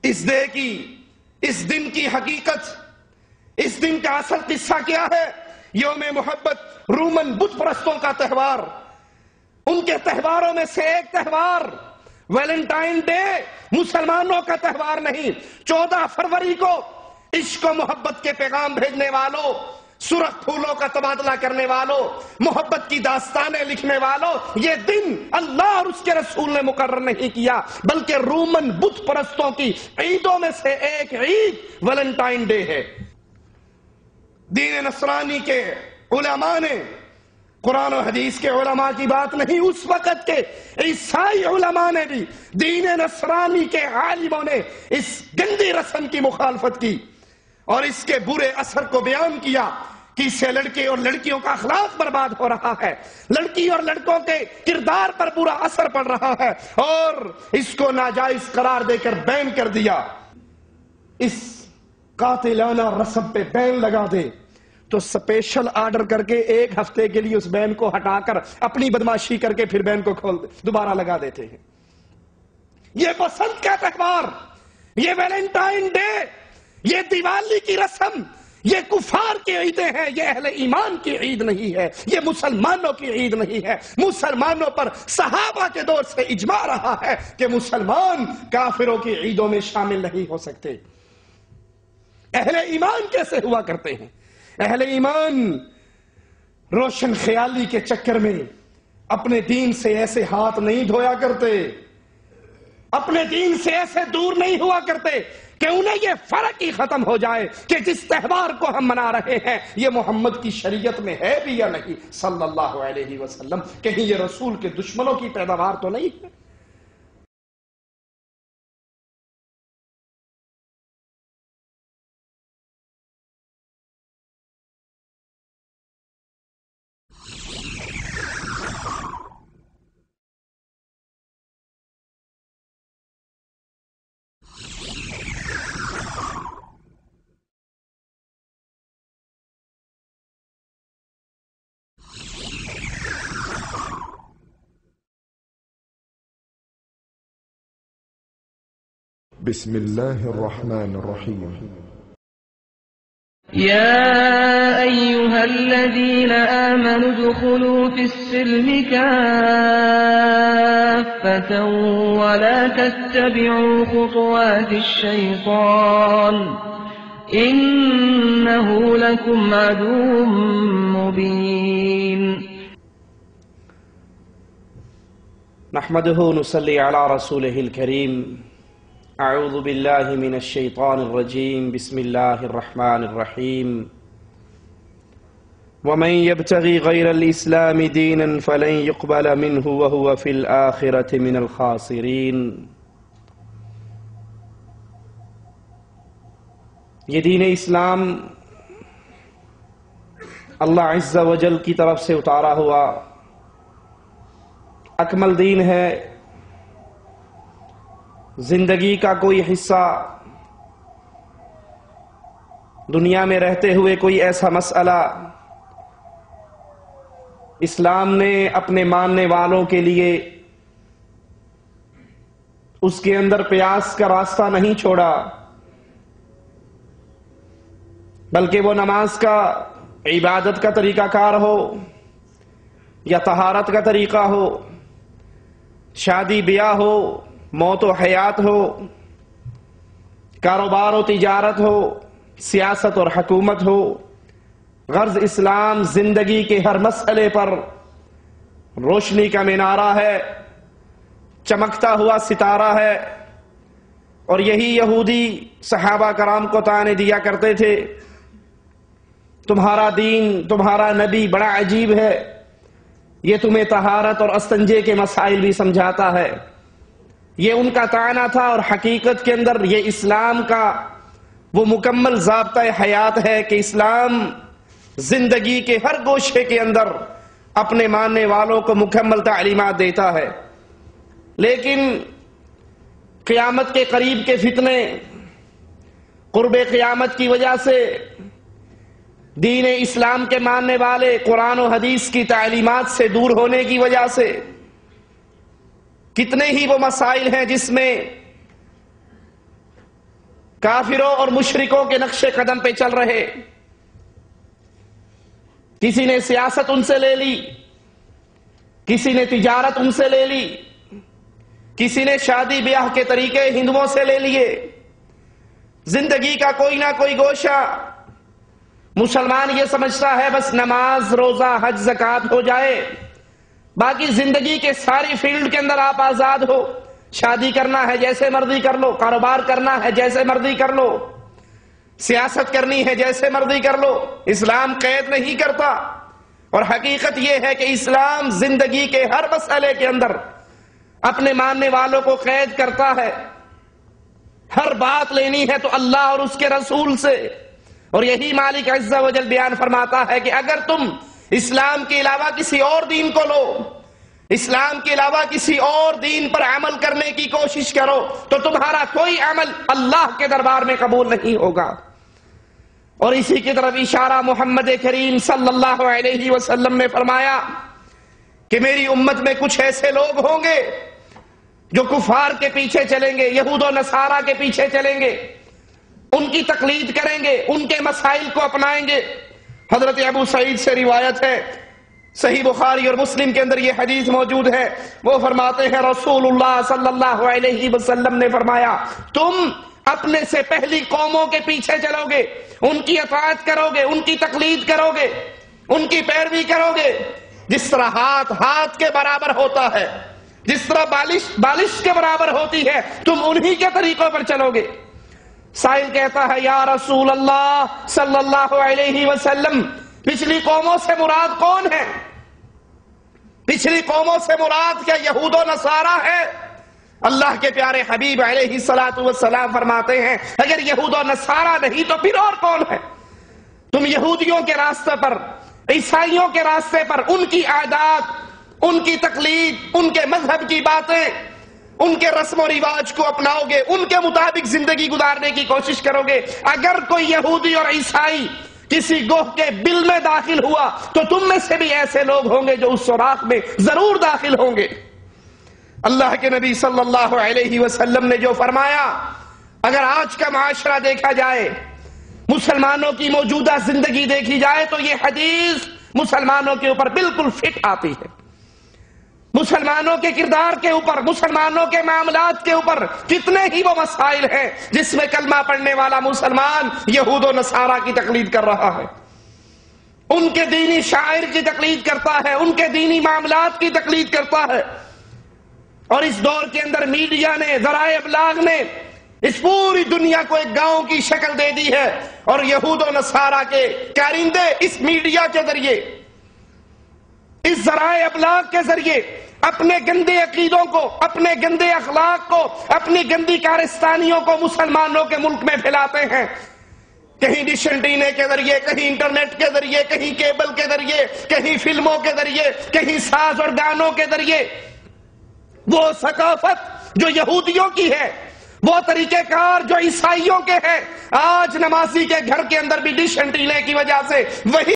اس دن کی حقیقت، اس دن کا اصل قصہ کیا ہے؟ یوم محبت رومن بت پرستوں کا تہوار، ان کے تہواروں میں سے ایک تہوار ویلنٹائن ڈے مسلمانوں کا تہوار نہیں۔ 14 فروری کو عشق و محبت کے پیغام بھیجنے والوں، سرخ پھولوں کا تبادلہ کرنے والوں، محبت کی داستانیں لکھنے والوں، یہ دن اللہ اور اس کے رسول نے مقرر نہیں کیا، بلکہ رومن بت پرستوں کی عیدوں میں سے ایک عید ویلنٹائن ڈے ہے۔ دین نصرانی کے علماء نے، قرآن و حدیث کے علماء کی بات نہیں، اس وقت کے عیسائی علماء نے بھی، دین نصرانی کے عالموں نے اس گندی رسم کی مخالفت کی اور اس کے برے اثر کو بیان کیا کہ اس سے لڑکے اور لڑکیوں کا اخلاق برباد ہو رہا ہے، لڑکی اور لڑکوں کے کردار پر برا اثر پڑ رہا ہے، اور اس کو ناجائز قرار دے کر بین کر دیا۔ اس قاتلانہ رسم پہ بین لگا دے تو سپیشل آرڈر کر کے 1 ہفتے کے لیے اس بین کو ہٹا کر اپنی بدماشی کر کے پھر بین کو دوبارہ لگا دیتے ہیں۔ یہ بسنت کا تہوار، یہ ویلنٹائن ڈے، یہ دیوالی کی رسم، یہ کفار کی عیدیں ہیں، یہ اہل ایمان کی عید نہیں ہے، یہ مسلمانوں کی عید نہیں ہے۔ مسلمانوں پر صحابہ کے دور سے اجماع رہا ہے کہ مسلمان کافروں کی عیدوں میں شامل نہیں ہو سکتے۔ اہل ایمان کیسے ہوا کرتے ہیں؟ اہل ایمان روشن خیالی کے چکر میں اپنے دین سے ایسے ہاتھ نہیں دھویا کرتے، اپنے دین سے ایسے دور نہیں ہوا کرتے کہ انہیں یہ فرق ہی ختم ہو جائے کہ جس تہوار کو ہم منا رہے ہیں یہ محمد کی شریعت میں ہے بھی یا نہیں صلی اللہ علیہ وسلم، کہیں یہ رسول کے دشمنوں کی پیداوار تو نہیں ہے۔ بسم الله الرحمن الرحيم. يا أيها الذين آمنوا ادخلوا في السلم كافة ولا تتبعوا خطوات الشيطان إنه لكم عدو مبين. نحمده نصلي على رسوله الكريم. اعوذ باللہ من الشیطان الرجیم. بسم اللہ الرحمن الرحیم. ومن يبتغي غیر الاسلام دینا فلن يقبل منه وهو في الآخرة من الخاسرین. یہ دین اسلام اللہ عز و جل کی طرف سے اتارا ہوا اکمل دین ہے۔ زندگی کا کوئی حصہ، دنیا میں رہتے ہوئے کوئی ایسا مسئلہ اسلام نے اپنے ماننے والوں کے لیے اس کے اندر پیاس کا راستہ نہیں چھوڑا، بلکہ وہ نماز کا، عبادت کا طریقہ کار ہو یا طہارت کا طریقہ ہو، شادی بیاہ ہو، موت و حیات ہو، کاروبار و تجارت ہو، سیاست اور حکومت ہو، غرض اسلام زندگی کے ہر مسئلے پر روشنی کا مینارہ ہے، چمکتا ہوا ستارہ ہے۔ اور یہی یہودی صحابہ کرام کو طعنے دیا کرتے تھے، تمہارا دین، تمہارا نبی بڑا عجیب ہے، یہ تمہیں طہارت اور استنجے کے مسائل بھی سمجھاتا ہے۔ یہ ان کا طعنہ تھا، اور حقیقت کے اندر یہ اسلام کا وہ مکمل ضابطہ حیات ہے کہ اسلام زندگی کے ہر گوشے کے اندر اپنے ماننے والوں کو مکمل تعلیمات دیتا ہے۔ لیکن قیامت کے قریب کے فتنے، قرب قیامت کی وجہ سے دین اسلام کے ماننے والے قرآن و حدیث کی تعلیمات سے دور ہونے کی وجہ سے کتنے ہی وہ مسائل ہیں جس میں کافروں اور مشرکوں کے نقش قدم پہ چل رہے. کسی نے سیاست ان سے لے لی, کسی نے تجارت ان سے لے لی, کسی نے شادی بیاہ کے طریقے ہندوؤں سے لے لیے. زندگی کا کوئی نہ کوئی گوشہ مسلمان یہ سمجھتا ہے بس نماز, روزہ, حج, زکوٰۃ ہو جائے, باقی زندگی کے ساری فیلڈ کے اندر آپ آزاد ہو. شادی کرنا ہے جیسے مرضی کر لو, کاروبار کرنا ہے جیسے مرضی کر لو, سیاست کرنی ہے جیسے مرضی کر لو. اسلام قید نہیں کرتا, اور حقیقت یہ ہے کہ اسلام زندگی کے ہر مسئلے کے اندر اپنے ماننے والوں کو قید کرتا ہے. ہر بات لینی ہے تو اللہ اور اس کے رسول سے, اور یہی مالک عز و جل بیان فرماتا ہے کہ اگر تم اسلام کے علاوہ کسی اور دین کو لو, اسلام کے علاوہ کسی اور دین پر عمل کرنے کی کوشش کرو تو تمہارا کوئی عمل اللہ کے دربار میں قبول نہیں ہوگا. اور اسی کی طرف اشارہ محمد کریم صلی اللہ علیہ وسلم نے فرمایا کہ میری امت میں کچھ ایسے لوگ ہوں گے جو کفار کے پیچھے چلیں گے, یہود و نصارہ کے پیچھے چلیں گے, ان کی تقلید کریں گے, ان کے مسائل کو اپنائیں گے. حضرت ابو سعید سے روایت ہے, صحیح بخاری اور مسلم کے اندر یہ حدیث موجود ہے. وہ فرماتے ہیں رسول اللہ صلی اللہ علیہ وسلم نے فرمایا تم اپنے سے پہلی قوموں کے پیچھے چلو گے, ان کی اطاعت کرو گے, ان کی تقلید کرو گے, ان کی پیروی کرو گے. جس طرح ہاتھ کے برابر ہوتا ہے, جس طرح بالش کے برابر ہوتی ہے, تم انہی کے طریقوں پر چلو گے. سائل کہتا ہے یا رسول اللہ صلی اللہ علیہ وسلم پچھلی قوموں سے مراد کون ہے؟ پچھلی قوموں سے مراد کیا یہود و نصارہ ہے؟ اللہ کے پیارے حبیب علیہ الصلوۃ والسلام فرماتے ہیں اگر یہود و نصارہ نہیں تو پھر اور کون ہے؟ تم یہودیوں کے راستے پر, عیسائیوں کے راستے پر ان کی عادات, ان کی تقلید, ان کے مذہب کی باتیں, ان کے رسم و رواج کو اپناؤ گے, ان کے مطابق زندگی گزارنے کی کوشش کرو گے. اگر کوئی یہودی اور عیسائی کسی گوہ کے بل میں داخل ہوا تو تم میں سے بھی ایسے لوگ ہوں گے جو اس سوراخ میں ضرور داخل ہوں گے. اللہ کے نبی صلی اللہ علیہ وسلم نے جو فرمایا, اگر آج کا معاشرہ دیکھا جائے, مسلمانوں کی موجودہ زندگی دیکھی جائے تو یہ حدیث مسلمانوں کے اوپر بالکل فٹ آتی ہے. مسلمانوں کے کردار کے اوپر, مسلمانوں کے معاملات کے اوپر کتنے ہی وہ مسائل ہیں جس میں کلمہ پڑھنے والا مسلمان یہود و نصارہ کی تقلید کر رہا ہے, ان کے دینی شاعر کی تقلید کرتا ہے, ان کے دینی معاملات کی تقلید کرتا ہے. اور اس دور کے اندر میڈیا نے, ذرائع ابلاغ نے اس پوری دنیا کو ایک گاؤں کی شکل دے دی ہے, اور یہود و نصارہ کے کارندے اس میڈیا کے ذریعے, اس ذرائع ابلاغ کے ذریعے اپنے گندے عقیدوں کو, اپنے گندے اخلاق کو, اپنی گندی کارستانیوں کو مسلمانوں کے ملک میں پھیلاتے ہیں. کہیں ڈش اینٹینے کے ذریعے, کہیں انٹرنیٹ کے ذریعے, کہیں کیبل کے ذریعے, کہیں فلموں کے ذریعے, کہیں ساز اور گانوں کے ذریعے. وہ ثقافت جو یہودیوں کی ہے, وہ طریقہ کار جو عیسائیوں کے ہیں, آج نمازی کے گھر کے اندر بھی ڈش اینٹینے کی وجہ سے وہی